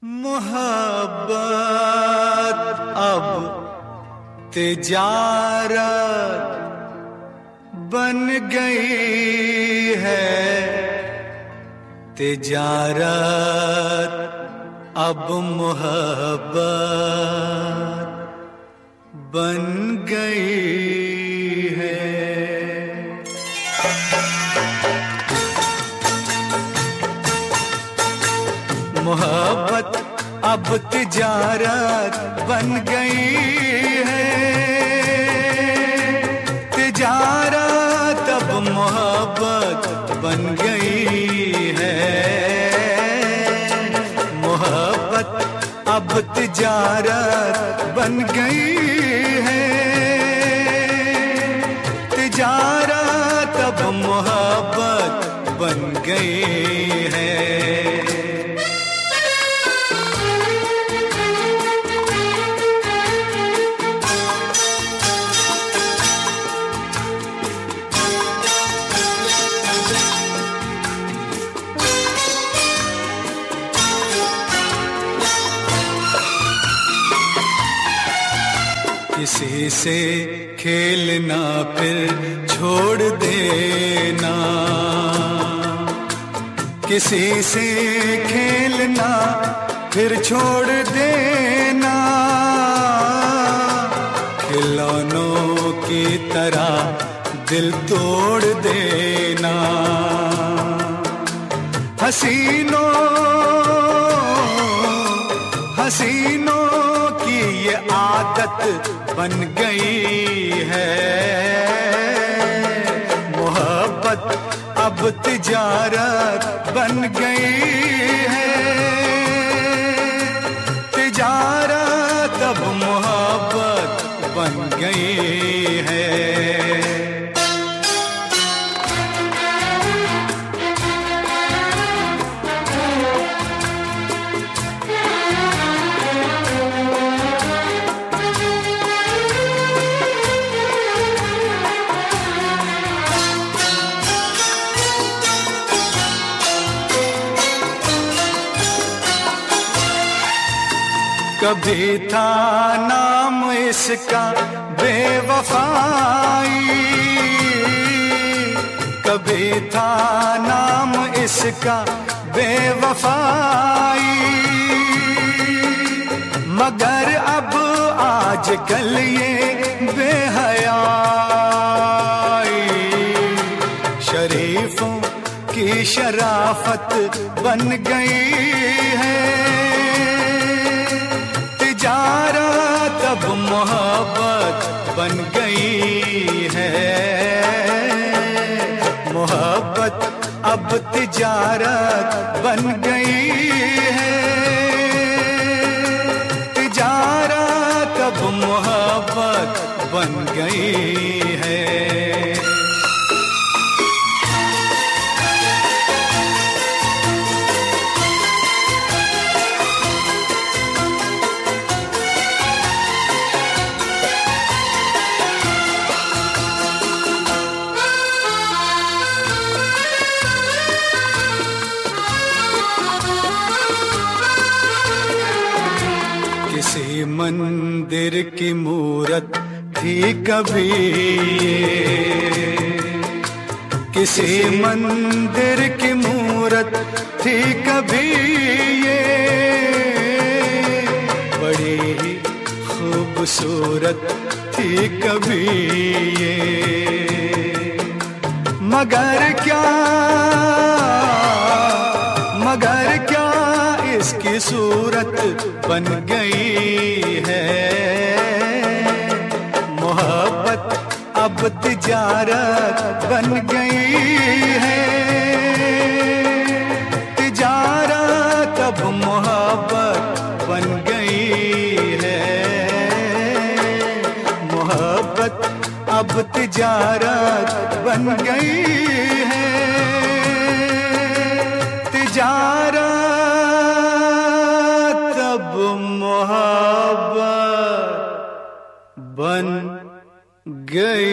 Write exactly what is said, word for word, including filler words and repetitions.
मोहब्बत अब तिजारत बन गई है, तिजारत अब मोहब्बत बन गई है। मोहब्बत अब तिजारत बन गई है, तिजारत अब मोहब्बत बन गई है। मोहब्बत अब तिजारत बन गई है, तिजारत अब मोहब्बत बन गई है। किसी से खेलना फिर छोड़ देना, किसी से खेलना फिर छोड़ देना, खिलौनों की तरह दिल तोड़ देना। हसीनों हसीनों की ये आदत बन गई है, मोहब्बत अब तिजारत बन गई है, तिजारत अब मोहब्बत बन गई है। कभी था नाम इसका बेवफाई, कभी था नाम इसका बेवफाई, मगर अब आजकल ये बेहयाई शरीफों की शराफत बन गई है, तिजारत अब मोहब्बत बन गई है। मोहब्बत अब तिजारत बन गई है, तिजारत अब मोहब्बत बन गई है। किसी मंदिर की मूरत थी कभी ये, किसी मंदिर की मूरत थी कभी ये, बड़ी ही खूबसूरत थी कभी ये, मगर क्या मगर क्या इसकी सूरत बन गई है। मोहब्बत अब तिजारत बन गई है, तिजारत अब मोहब्बत बन गई है। मोहब्बत अब तिजारत बन गई है, तिजारत अब मोहब्बत बन गई।